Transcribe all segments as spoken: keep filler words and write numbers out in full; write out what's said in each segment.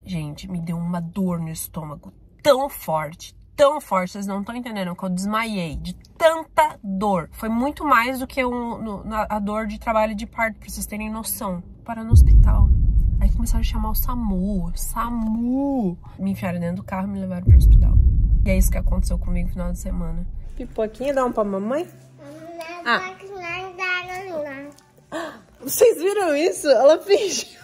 gente, me deu uma dor no estômago tão forte, tão forte, vocês não estão entendendo, que eu desmaiei de tanta dor. Foi muito mais do que um, no, na, a dor de trabalho de parto, pra vocês terem noção. Para no hospital. Aí começaram a chamar o SAMU, SAMU. Me enfiaram dentro do carro e me levaram pro hospital. E é isso que aconteceu comigo no final de semana. Pipoquinha, dá um pra mamãe? Ah. Vocês viram isso? Ela fingiu.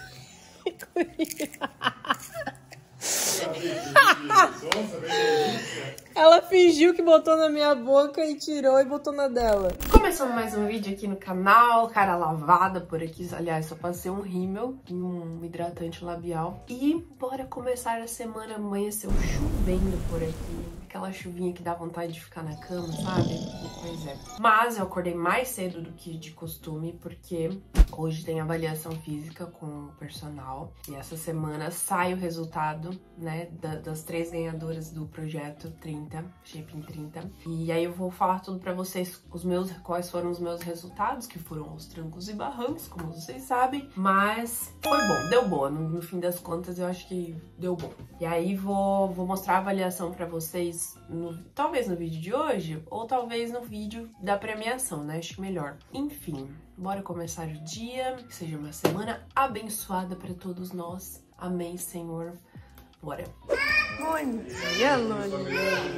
Ela fingiu que botou na minha boca e tirou e botou na dela. Começando mais um vídeo aqui no canal, cara lavada por aqui. Aliás, só passei um rímel e um hidratante labial. E bora começar a semana. Amanheceu chovendo por aqui. Aquela chuvinha que dá vontade de ficar na cama, sabe? Pois é. Mas eu acordei mais cedo do que de costume, porque hoje tem avaliação física com o personal. E essa semana sai o resultado, né, da, das três ganhadoras do projeto trinta, Shaping trinta. E aí eu vou falar tudo pra vocês, os meus, quais foram os meus resultados, que foram aos trancos e barrancos, como vocês sabem. Mas foi bom, deu boa. No, no fim das contas, eu acho que deu bom. E aí vou, vou mostrar a avaliação pra vocês. No, talvez no vídeo de hoje, ou talvez no vídeo da premiação, né? Acho melhor. Enfim, bora começar o dia. Que seja uma semana abençoada para todos nós. Amém, Senhor. Bora. Bom dia, Loli.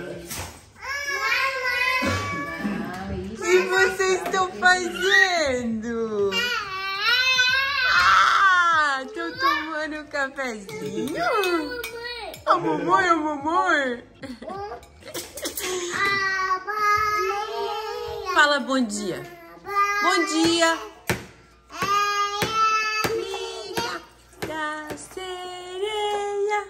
O que vocês estão fazendo? Ah, estão tomando um cafezinho? A mamãe, a mamãe. Fala bom dia. Bom dia. Amiga da sereia.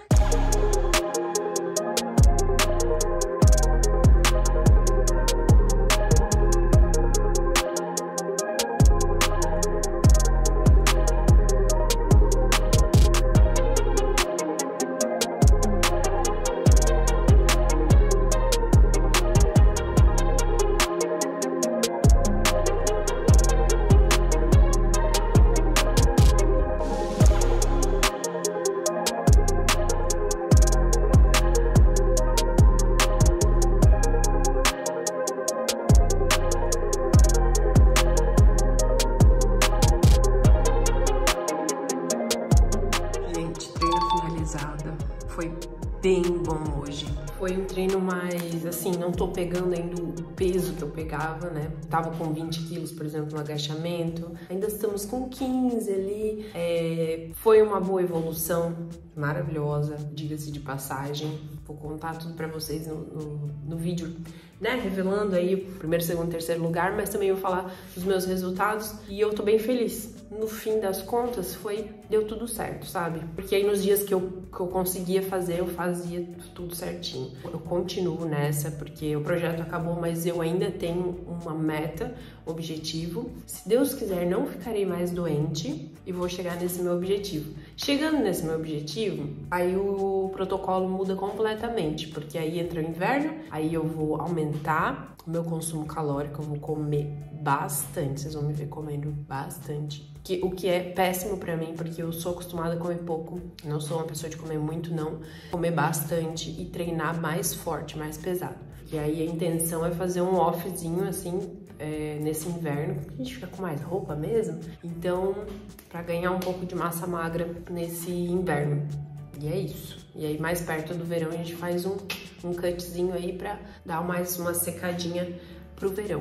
Foi bem bom hoje. Foi um treino mais, assim, não tô pegando ainda o peso que eu pegava, né? Tava com vinte quilos, por exemplo, no agachamento. Ainda estamos com quinze ali. É, foi uma boa evolução, maravilhosa, diga-se de passagem. Vou contar tudo pra vocês no, no, no vídeo, né? Revelando aí o primeiro, segundo, terceiro lugar, mas também vou falar dos meus resultados e eu tô bem feliz. No fim das contas, foi, deu tudo certo, sabe? Porque aí nos dias que eu, que eu conseguia fazer, eu fazia tudo certinho. Eu continuo nessa, porque o projeto acabou, mas eu ainda tenho uma meta, objetivo. Se Deus quiser, não ficarei mais doente e vou chegar nesse meu objetivo. Chegando nesse meu objetivo, aí o protocolo muda completamente, porque aí entra o inverno, aí eu vou aumentar o meu consumo calórico, eu vou comer bastante, vocês vão me ver comendo bastante. Que, o que é péssimo pra mim, porque eu sou acostumada a comer pouco, não sou uma pessoa de comer muito, não. Comer bastante e treinar mais forte, mais pesado. E aí a intenção é fazer um offzinho, assim, é, nesse inverno, porque a gente fica com mais roupa mesmo. Então, pra ganhar um pouco de massa magra nesse inverno. E é isso. E aí mais perto do verão a gente faz um, um cutzinho aí pra dar mais uma secadinha pro verão.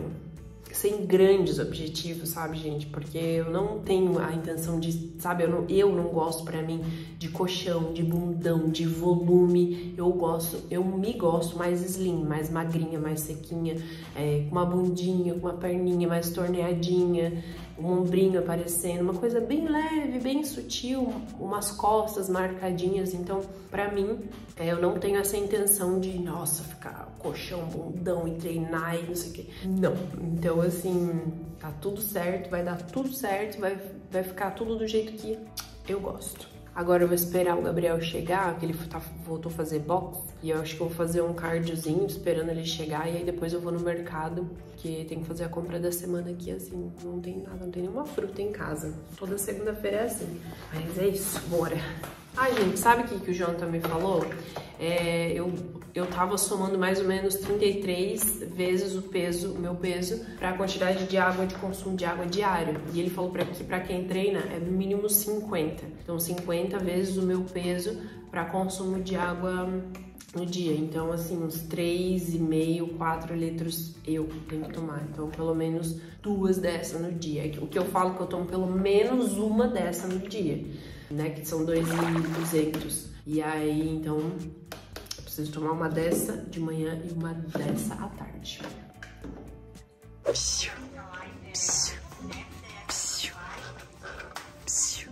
Sem grandes objetivos, sabe, gente? Porque eu não tenho a intenção de, sabe, eu não, eu não gosto pra mim de colchão, de bundão, de volume. Eu gosto, eu me gosto mais slim, mais magrinha, mais sequinha, é, com uma bundinha, com uma perninha mais torneadinha, um ombrinho aparecendo, uma coisa bem leve, bem sutil, umas costas marcadinhas. Então, pra mim, é, eu não tenho essa intenção de, nossa, ficar colchão, bundão e treinar e não sei o que. Não. Então, assim, tá tudo certo, vai dar tudo certo, vai, vai ficar tudo do jeito que eu gosto. Agora eu vou esperar o Gabriel chegar, que ele tá, voltou a fazer boxe. E eu acho que eu vou fazer um cardiozinho esperando ele chegar. E aí depois eu vou no mercado, que tem que fazer a compra da semana aqui, assim. Não tem nada, não tem nenhuma fruta em casa. Toda segunda-feira é assim. Mas é isso, bora. Ah, gente, sabe o que, que o Jonathan me falou? É, eu, eu tava somando mais ou menos trinta e três vezes o peso, o meu peso, para a quantidade de água, de consumo de água diário. E ele falou pra, que para quem treina é no mínimo cinquenta. Então, cinquenta vezes o meu peso para consumo de água no dia. Então, assim, uns três e meio, quatro litros eu tenho que tomar. Então, pelo menos duas dessas no dia. O que eu falo que eu tomo pelo menos uma dessa no dia, né? Que são dois mil e duzentos. E aí, então, eu preciso tomar uma dessa de manhã e uma dessa à tarde. Psiu, psiu, psiu, psiu.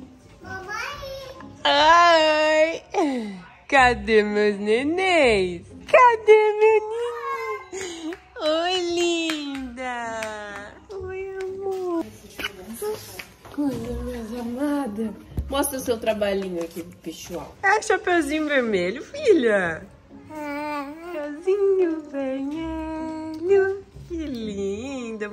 Ai! Cadê meus nenéns? Cadê meu neném? Oi, linda! Oi, amor! Coisa mais amada! Mostra o seu trabalhinho aqui, pessoal. É chapeuzinho vermelho, filha! Chapeuzinho vermelho! Que linda,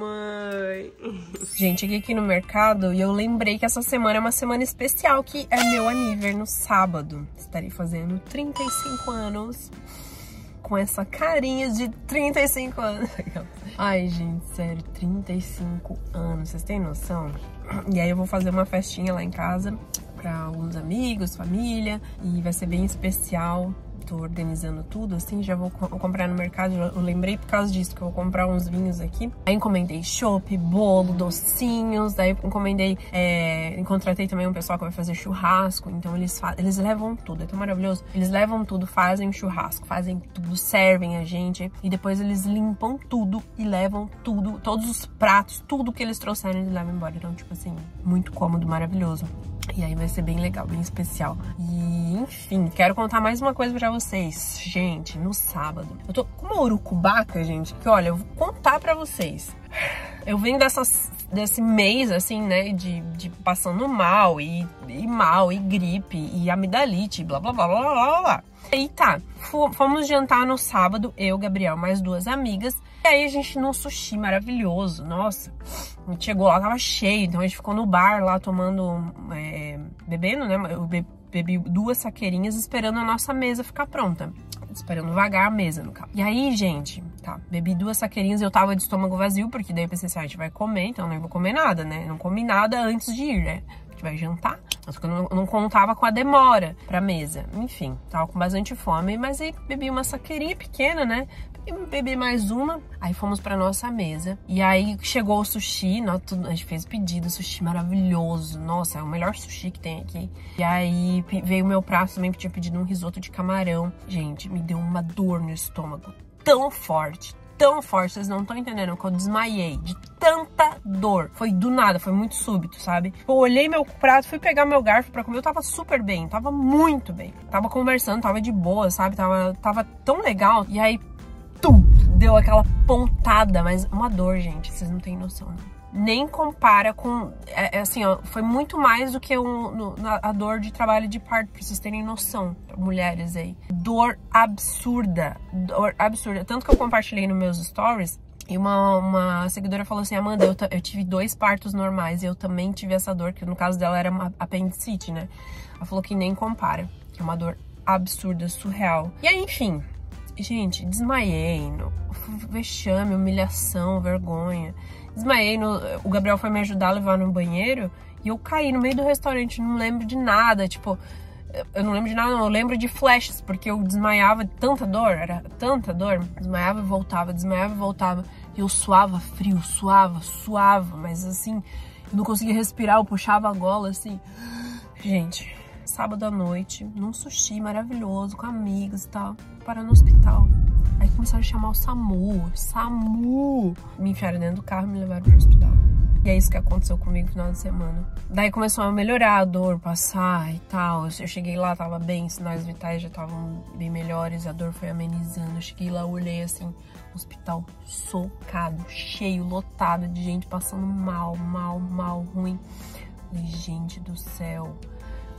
mamãe! Gente, cheguei aqui no mercado e eu lembrei que essa semana é uma semana especial, que é meu aniversário no sábado. Estarei fazendo trinta e cinco anos. Com essa carinha de trinta e cinco anos. Ai, gente, sério, trinta e cinco anos, vocês têm noção? E aí eu vou fazer uma festinha lá em casa para alguns amigos, família, e vai ser bem especial. Tô organizando tudo, assim, já vou comprar no mercado. Eu lembrei por causa disso que eu vou comprar uns vinhos aqui. Aí encomendei chopp, bolo, docinhos. Daí encomendei, é, contratei também um pessoal que vai fazer churrasco. Então eles, eles levam tudo, é tão maravilhoso. Eles levam tudo, fazem churrasco, fazem tudo, servem a gente. E depois eles limpam tudo e levam tudo, todos os pratos, tudo que eles trouxeram, eles levam embora. Então, tipo assim, muito cômodo, maravilhoso. E aí vai ser bem legal, bem especial. E, enfim, quero contar mais uma coisa pra vocês. Gente, no sábado, eu tô com uma urucubaca, gente, que olha, eu vou contar pra vocês. Eu venho dessas, desse mês, assim, né, de, de passando mal, e, e mal, e gripe, e amidalite, blá, blá, blá, blá, blá, blá, blá. E tá, fomos jantar no sábado, eu, Gabriel, mais duas amigas. E aí a gente num sushi maravilhoso, nossa. A gente chegou lá, tava cheio, então a gente ficou no bar lá tomando, é, bebendo, né? Eu bebi duas saqueirinhas esperando a nossa mesa ficar pronta. Esperando vagar a mesa, no caso. E aí, gente, tá, bebi duas saqueirinhas, eu tava de estômago vazio, porque daí eu pensei assim, ah, a gente vai comer, então eu não vou comer nada, né? Não comi nada antes de ir, né? A gente vai jantar. Só que eu não, não contava com a demora pra mesa. Enfim, tava com bastante fome, mas aí bebi uma saqueirinha pequena, né? E bebi mais uma, aí fomos pra nossa mesa. E aí chegou o sushi, a gente fez pedido, sushi maravilhoso. Nossa, é o melhor sushi que tem aqui. E aí veio o meu prato também, que tinha pedido um risoto de camarão. Gente, me deu uma dor no estômago tão forte, tão forte, vocês não estão entendendo, que eu desmaiei de tanta dor. Foi do nada, foi muito súbito, sabe? Eu olhei meu prato, fui pegar meu garfo pra comer, eu tava super bem, tava muito bem. Tava conversando, tava de boa, sabe? Tava, tava tão legal. E aí, tum, deu aquela pontada, mas uma dor, gente, vocês não têm noção, não. Nem compara com, é, é assim, ó, foi muito mais do que um, no, a dor de trabalho de parto, pra vocês terem noção, mulheres aí. Dor absurda, dor absurda. Tanto que eu compartilhei nos meus stories, e uma, uma seguidora falou assim, Amanda, eu, eu tive dois partos normais, e eu também tive essa dor, que no caso dela era uma apendicite, né? Ela falou que nem compara, que é uma dor absurda, surreal. E aí, enfim, gente, desmaiei, no, vexame, humilhação, vergonha. Desmaiei, no, o Gabriel foi me ajudar a levar no banheiro e eu caí no meio do restaurante, não lembro de nada, tipo, eu não lembro de nada, não, eu lembro de flashes, porque eu desmaiava de tanta dor, era tanta dor, desmaiava e voltava, desmaiava e voltava, e eu suava frio, suava, suava, mas assim, eu não conseguia respirar, eu puxava a gola, assim. Gente, sábado à noite, num sushi maravilhoso, com amigos e tal, para no hospital. Aí começaram a chamar o SAMU, SAMU! Me enfiaram dentro do carro e me levaram pro hospital. E é isso que aconteceu comigo no final de semana. Daí começou a melhorar a dor, passar e tal. Eu cheguei lá, tava bem, sinais vitais já estavam bem melhores, a dor foi amenizando. Eu cheguei lá, olhei assim, hospital socado, cheio, lotado de gente passando mal, mal, mal, ruim. Falei, gente do céu.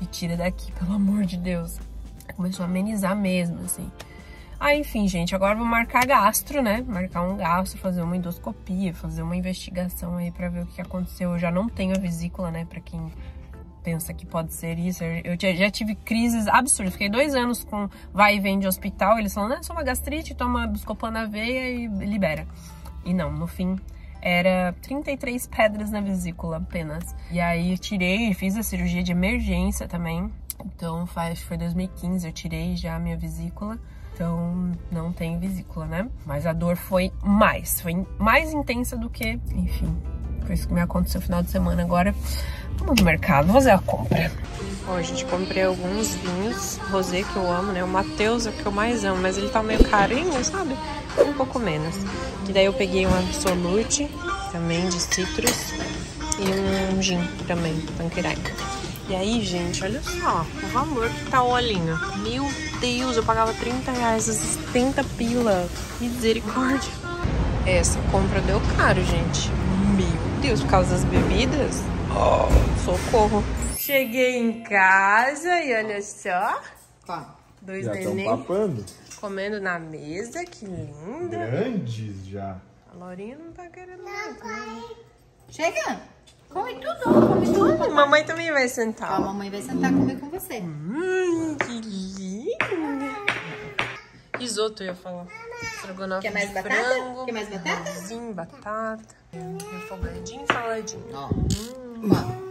e tira daqui, pelo amor de Deus. Começou a amenizar mesmo, assim. Aí, enfim, gente, agora vou marcar gastro, né? Marcar um gastro, fazer uma endoscopia, fazer uma investigação aí pra ver o que aconteceu. Eu já não tenho a vesícula, né? Pra quem pensa que pode ser isso. Eu já tive crises absurdas. Fiquei dois anos com vai e vem de hospital. Eles falam, é só uma gastrite, toma Buscopan na veia e libera. E não, no fim, era trinta e três pedras na vesícula apenas. E aí eu tirei, fiz a cirurgia de emergência também. Então, faz, foi dois mil e quinze, eu tirei já a minha vesícula. Então, não tenho vesícula, né? Mas a dor foi mais, foi mais intensa do que, enfim, foi isso que me aconteceu no final de semana. Agora, vamos no mercado, vou fazer a compra. Ó, gente, comprei alguns vinhos, rosé que eu amo, né? O Mateus é o que eu mais amo, mas ele tá meio carinho, sabe? Um pouco menos. E daí eu peguei um Absolute, também de citros, e um gin também, Tanqueray. E aí, gente, olha só o valor que tá o olhinho. Meu Deus, eu pagava trinta reais, esses trinta pila. Misericórdia. Essa compra deu caro, gente. Meu Deus, por causa das bebidas. Oh, socorro. Cheguei em casa e olha só. Tá. Dois já neném papando. Comendo na mesa, que linda. Grandes já. A Laurinha não tá querendo nada. Chega. Come tudo, come tudo. A mamãe também vai sentar. A mamãe vai sentar e comer com você. Hum, que linda. Risoto, eu ia falar. Estrogonofe Quer mais de batata? frango. Quer mais batata? Sim, batata. Refogadinho, saladinho. Ó. Hum.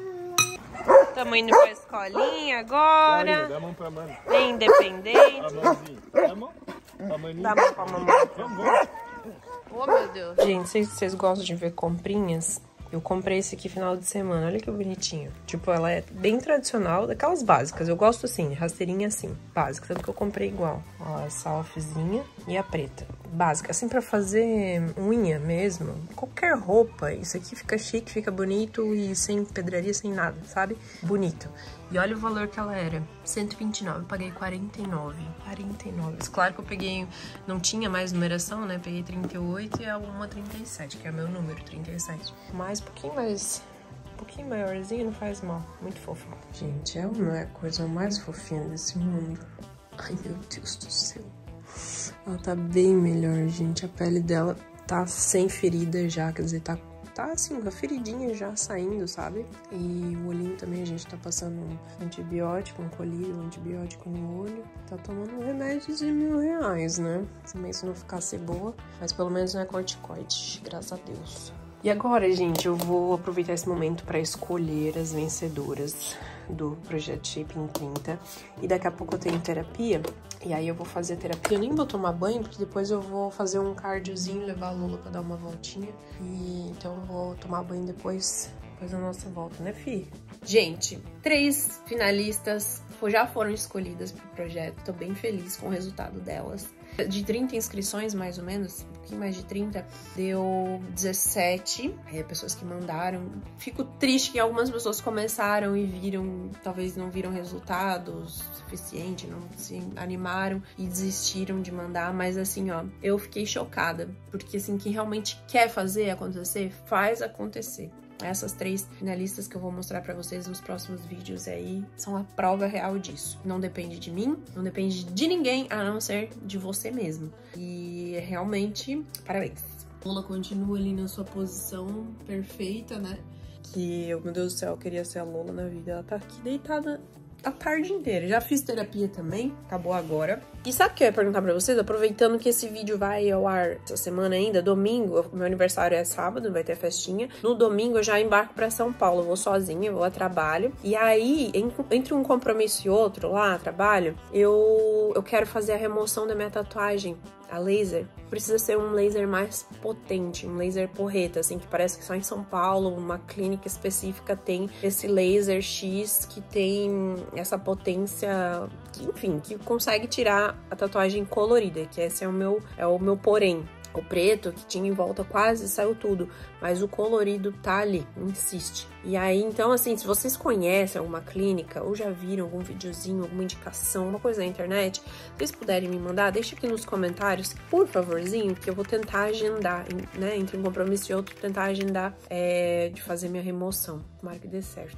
Tamo indo pra escolinha agora. Dá a mão pra mãe. Bem independente. A mãozinha. Dá a mão. A maninha. Dá a mão pra mamãe. Vamos, vamos. Oh, meu Deus. Gente, vocês, vocês gostam de ver comprinhas? Eu comprei esse aqui final de semana, olha que bonitinho. Tipo, ela é bem tradicional, daquelas básicas. Eu gosto assim, rasteirinha assim, básica. Tanto que eu comprei igual. Ó, essa alfzinha e a preta. Básica, assim pra fazer unha mesmo. Qualquer roupa, isso aqui fica chique, fica bonito e sem pedraria, sem nada, sabe? Bonito. E olha o valor que ela era, cento e vinte e nove, eu paguei quarenta e nove, quarenta e nove. Claro que eu peguei, não tinha mais numeração, né? Peguei trinta e oito e a uma trinta e sete, que é o meu número, trinta e sete. Mas um pouquinho mais, um pouquinho maiorzinho não faz mal, muito fofa. Gente, ela não é a coisa mais fofinha desse mundo. Ai, meu Deus do céu. Ela tá bem melhor, gente, a pele dela tá sem ferida já, quer dizer, tá... Tá assim, uma feridinha já saindo, sabe? E o olhinho também, a gente tá passando um antibiótico, um colírio, um antibiótico no olho. Tá tomando um remédio de mil reais, né? Também se não ficasse boa, mas pelo menos não é corticoide, graças a Deus. E agora, gente, eu vou aproveitar esse momento para escolher as vencedoras do Projeto Shape em trinta. E daqui a pouco eu tenho terapia. E aí eu vou fazer a terapia. Eu nem vou tomar banho, porque depois eu vou fazer um cardiozinho, levar a Lula pra dar uma voltinha. E então eu vou tomar banho depois, depois da nossa volta, né, fi? Gente, três finalistas já foram escolhidas pro projeto. Tô bem feliz com o resultado delas. De trinta inscrições, mais ou menos, um pouquinho mais de trinta, deu dezessete é, pessoas que mandaram. Fico triste que algumas pessoas começaram e viram, talvez não viram resultados suficiente, não se animaram e desistiram de mandar, mas assim, ó, eu fiquei chocada, porque assim, quem realmente quer fazer acontecer, faz acontecer. Essas três finalistas que eu vou mostrar pra vocês nos próximos vídeos aí são a prova real disso. Não depende de mim, não depende de ninguém, a não ser de você mesmo. E realmente, parabéns. Lula continua ali na sua posição perfeita, né? Que, eu, meu Deus do céu, eu queria ser a Lola na vida. Ela tá aqui deitada a tarde inteira. Já fiz terapia também, acabou agora. E sabe o que eu ia perguntar pra vocês? Aproveitando que esse vídeo vai ao ar essa semana ainda, domingo, meu aniversário é sábado, vai ter festinha. No domingo eu já embarco pra São Paulo, eu vou sozinha, vou a trabalho. E aí, entre um compromisso e outro lá, trabalho, eu, eu quero fazer a remoção da minha tatuagem, a laser. Precisa ser um laser mais potente, um laser porreta, assim, que parece que só em São Paulo, uma clínica específica tem esse laser X que tem essa potência, que, enfim, que consegue tirar a tatuagem colorida, que esse é o meu, é o meu porém. O preto que tinha em volta quase saiu tudo, mas o colorido tá ali, insiste. E aí, então, assim, se vocês conhecem alguma clínica ou já viram algum videozinho, alguma indicação, alguma coisa na internet, se vocês puderem me mandar, deixa aqui nos comentários, por favorzinho, que eu vou tentar agendar, né, entre um compromisso e outro, tentar agendar é, de fazer minha remoção. Tomara que dê certo.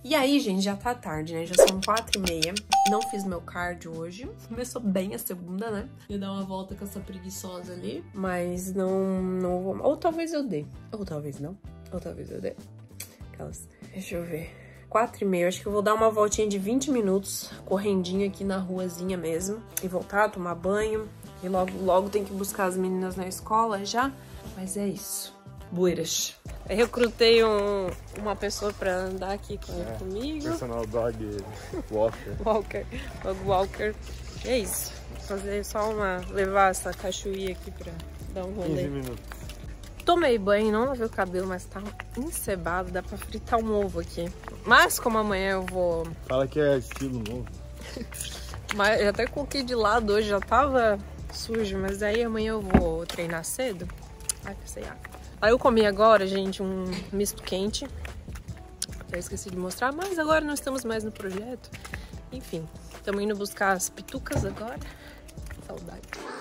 E aí, gente, já tá tarde, né? Já são quatro e meia. Não fiz meu cardio hoje. Começou bem a segunda, né? Ia dar uma volta com essa preguiçosa ali. Mas não, não vou... Ou talvez eu dê. Ou talvez não. Ou talvez eu dê. Aquelas... Deixa eu ver. quatro e meia. Acho que eu vou dar uma voltinha de vinte minutos. Correndinho aqui na ruazinha mesmo. E voltar, tomar banho. E logo, logo tem que buscar as meninas na escola já. Mas é isso. Bueiras. Eu recrutei um, uma pessoa pra andar aqui com, é, comigo. Personal dog walker. Walker. Dog walker. E é isso. Vou fazer só uma... Levar essa cachoeira aqui pra dar um rolê. quinze minutos. Tomei banho, não lavei o cabelo, mas tá encebado. Dá pra fritar um ovo aqui. Mas como amanhã eu vou... Fala que é estilo novo. Mas eu até coloquei de lado hoje, já tava sujo. Mas aí amanhã eu vou treinar cedo. Ai, pensei, ah. Aí eu comi agora, gente, um misto quente. Eu esqueci de mostrar, mas agora não estamos mais no projeto. Enfim, estamos indo buscar as pitucas agora. Saudade.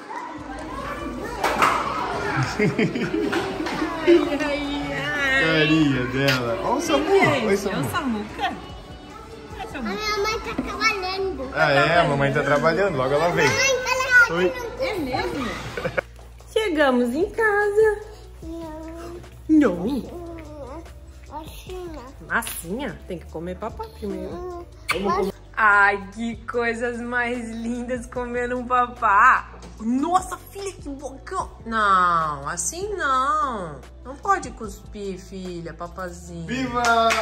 Ai, ai, ai. Carinha dela. Olha o Samu. Oi, Samu. É o Samuca. A minha mãe tá trabalhando. Ah, é? A mamãe tá trabalhando. Logo ela vem. Oi. É mesmo? Chegamos em casa. Não. Não. Massinha. Massinha? Tem que comer papá primeiro. Ai, que coisas mais lindas comendo um papá. Nossa, filha, que bocão. Não, assim não. Não pode cuspir, filha, papazinho. Viva!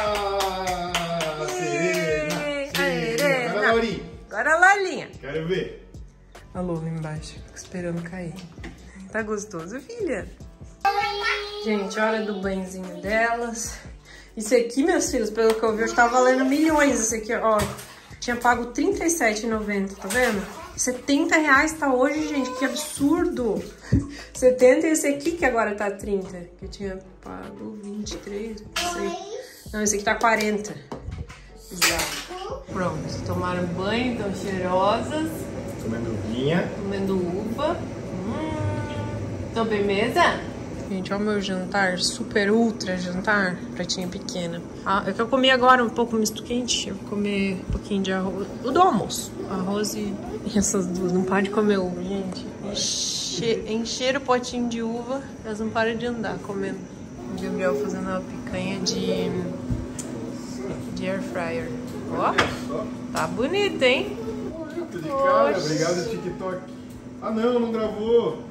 Serena! Serena! Agora, Laurinha. Agora, Lalinha. Quero ver. A Lula embaixo, fico esperando cair. Tá gostoso, filha? Gente, hora do banhozinho delas. Isso aqui, meus filhos, pelo que eu vi, eu tava valendo milhões. Isso aqui, ó. Tinha pago trinta e sete reais e noventa centavos, tá vendo? setenta reais tá hoje, gente. Que absurdo. setenta e esse aqui que agora tá trinta. Que eu tinha pago vinte e três, não sei. Não, esse aqui tá quarenta. Exato. Pronto, tomaram banho, estão cheirosas. Comendo uvinha. Comendo uva. Hum. Sobremesa? Gente, olha o meu jantar, super ultra jantar, pratinha pequena. Ah, é que eu comi agora um pouco misto quente, eu vou comer um pouquinho de arroz, o do almoço, arroz e, e essas duas, não para de comer uva, gente. Enche, encher o potinho de uva, elas não param de andar comendo. O Gabriel fazendo uma picanha de, de air fryer. Ó, tá bonita, hein? Bonito de cara, obrigado TikTok. Ah não, não gravou.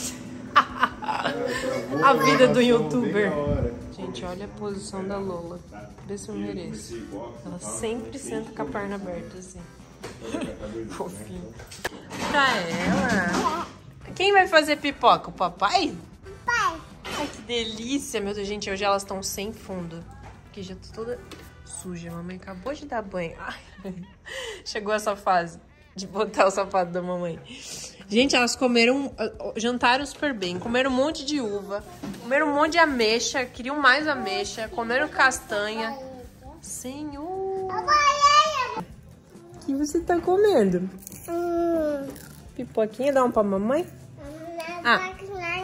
A vida do youtuber. Gente, olha a posição da Lola. Vê se eu mereço. Ela sempre senta com a perna aberta assim. Fofinho. Pra ela. Quem vai fazer pipoca? O papai? Pai. Ai, que delícia, meu Deus. Gente, hoje elas estão sem fundo. Porque já tô toda suja. A mamãe acabou de dar banho. Ai. Chegou essa fase de botar o sapato da mamãe. Gente, elas comeram, jantaram super bem, comeram um monte de uva, comeram um monte de ameixa, queriam mais ameixa, comeram castanha. Senhor! O que você tá comendo? Hum. Pipoquinha, dá uma pra mamãe? Ah.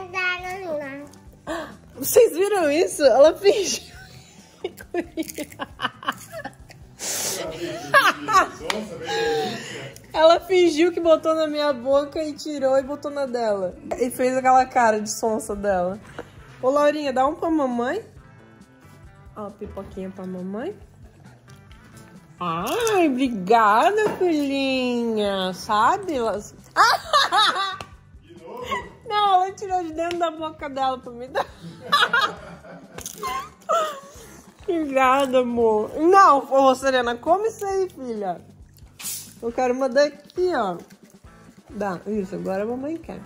Vocês viram isso? Ela fingiu. Ela fingiu que botou na minha boca e tirou e botou na dela. E fez aquela cara de sonsa dela. Ô, Laurinha, dá um pra mamãe. Ó, pipoquinha pra mamãe. Ai, obrigada, filhinha. Sabe? Ela... De novo? Não, ela tirou de dentro da boca dela pra me dar. Obrigada, amor. Não, ô, Serena, come isso aí, filha. Eu quero uma daqui, ó. Dá, isso, agora a mamãe quer.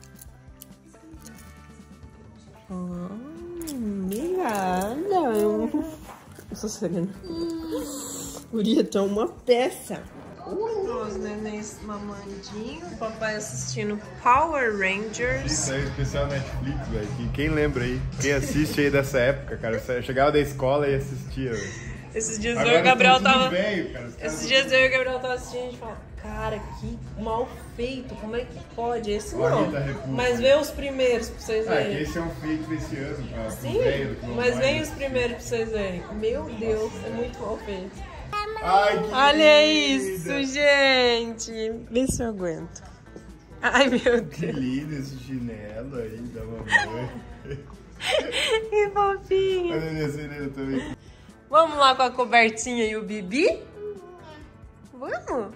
Ah, obrigada. Nossa, Serena. Guria, tá uma peça. Os nenéns mamandinho, o papai assistindo Power Rangers. Isso aí, especial Netflix, velho. Quem lembra aí? Quem assiste aí dessa época, cara? Eu chegava da escola e assistia, velho. Esses dias Agora eu e o Gabriel tava. Velho, cara. Esses dias eu e o Gabriel tava assistindo e a gente fala, cara, que mal feito, como é que pode? Esse não. Mas vê os primeiros pra vocês Ah, verem. esse é um feito desse ano, cara. Sim, mas vem os primeiros pra vocês verem. Meu Deus, é muito mal feito. Ai, que Olha linda. isso, gente. Vê se eu aguento. Ai, meu Deus. Que lindo esse chinelo aí da mamãe. Que fofinho. Olha minha sereia também. Vamos lá com a cobertinha e o Bibi? Vamos?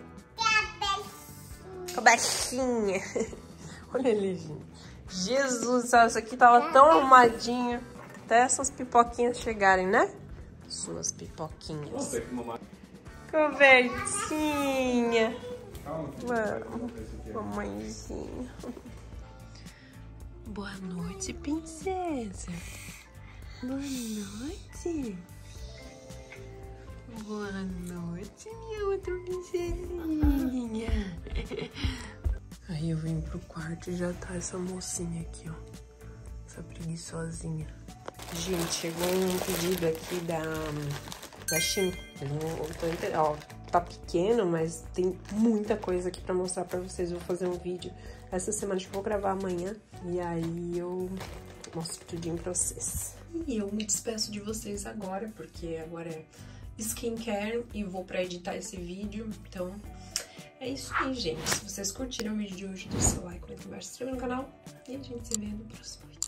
Cobertinha. Olha ali, gente. Jesus, isso aqui tava tão arrumadinho. Até essas pipoquinhas chegarem, né? Suas pipoquinhas. Nossa, que mamãe. Cobertinha. Calma, Vamos, mamãezinha. Boa noite, princesa. Boa noite. Boa noite, minha outra princesinha. Aí eu vim pro quarto e já tá essa mocinha aqui, ó. Essa preguiçosinha. Gente, chegou um pedido aqui da, da Shein. Eu não tô entendendo. Ó, tá pequeno, mas tem muita coisa aqui pra mostrar pra vocês. Eu vou fazer um vídeo essa semana, acho que eu vou gravar amanhã. E aí eu mostro tudinho pra vocês. E eu me despeço de vocês agora, porque agora é skincare e vou pra editar esse vídeo. Então, é isso aí, gente. Se vocês curtiram o vídeo de hoje, deixa o seu like, comenta embaixo, se inscreva no canal. E a gente se vê no próximo vídeo.